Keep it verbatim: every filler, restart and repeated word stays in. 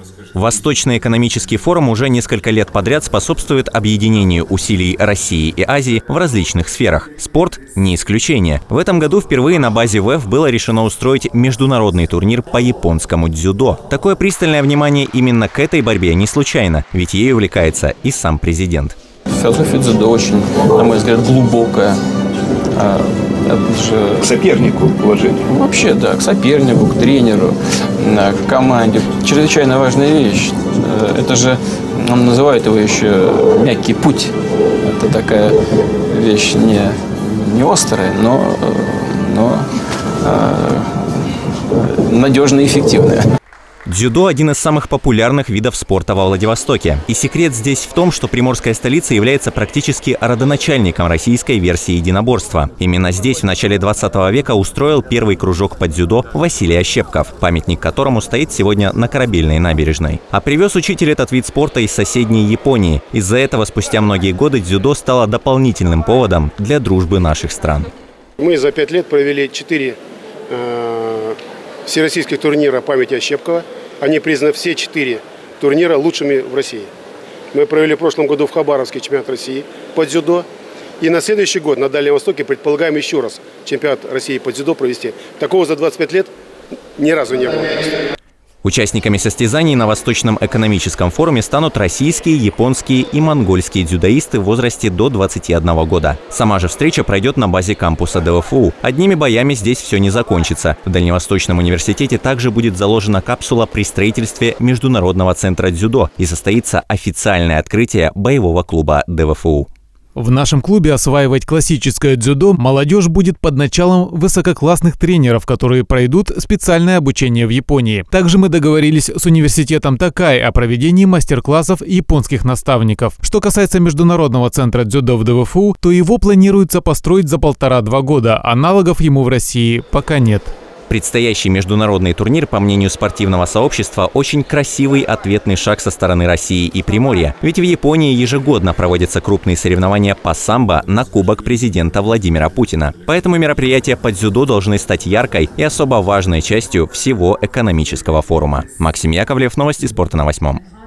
Восточный экономический форум уже несколько лет подряд способствует объединению усилий России и Азии в различных сферах. Спорт – не исключение. В этом году впервые на базе ВЭФ было решено устроить международный турнир по японскому дзюдо. Такое пристальное внимание именно к этой борьбе не случайно, ведь ею увлекается и сам президент. Философия дзюдо очень, на мой взгляд, глубокая. Же... К сопернику уважение. Вообще, да, к сопернику, к тренеру, к команде. Чрезвычайно важная вещь. Это же, он называет его еще мягкий путь. Это такая вещь не, не острая, но, но э, надежная и эффективная. Дзюдо – один из самых популярных видов спорта во Владивостоке. И секрет здесь в том, что приморская столица является практически родоначальником российской версии единоборства. Именно здесь в начале двадцатого века устроил первый кружок по дзюдо Василий Ощепков, памятник которому стоит сегодня на Корабельной набережной. А привез учитель этот вид спорта из соседней Японии. Из-за этого спустя многие годы дзюдо стало дополнительным поводом для дружбы наших стран. Мы за пять лет провели четыре э, всероссийских турнира памяти Ощепкова. Они признаны все четыре турнира лучшими в России. Мы провели в прошлом году в Хабаровске чемпионат России по дзюдо. И на следующий год на Дальнем Востоке предполагаем еще раз чемпионат России по дзюдо провести. Такого за двадцать пять лет ни разу не было. Участниками состязаний на Восточном экономическом форуме станут российские, японские и монгольские дзюдоисты в возрасте до двадцати одного года. Сама же встреча пройдет на базе кампуса ДВФУ. Одними боями здесь все не закончится. В Дальневосточном университете также будет заложена капсула при строительстве Международного центра дзюдо и состоится официальное открытие боевого клуба ДВФУ. В нашем клубе осваивать классическое дзюдо молодежь будет под началом высококлассных тренеров, которые пройдут специальное обучение в Японии. Также мы договорились с университетом Токай о проведении мастер-классов японских наставников. Что касается Международного центра дзюдо в ДВФУ, то его планируется построить за полтора-два года. Аналогов ему в России пока нет. Предстоящий международный турнир, по мнению спортивного сообщества, очень красивый ответный шаг со стороны России и Приморья. Ведь в Японии ежегодно проводятся крупные соревнования по самбо на Кубок президента Владимира Путина. Поэтому мероприятия по дзюдо должны стать яркой и особо важной частью всего экономического форума. Максим Яковлев, новости спорта на восьмом.